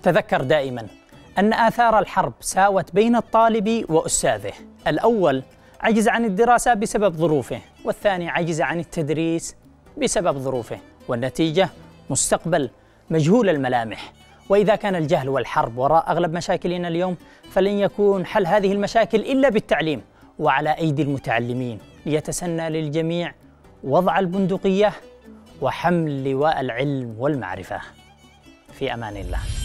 تذكر دائما أن آثار الحرب ساوت بين الطالب وأستاذه. الأول عجز عن الدراسة بسبب ظروفه، والثاني عجز عن التدريس بسبب ظروفه، والنتيجة مستقبل مجهول الملامح. وإذا كان الجهل والحرب وراء أغلب مشاكلنا اليوم، فلن يكون حل هذه المشاكل إلا بالتعليم وعلى أيدي المتعلمين، ليتسنى للجميع وضع البندقية وحمل لواء العلم والمعرفة. في أمان الله.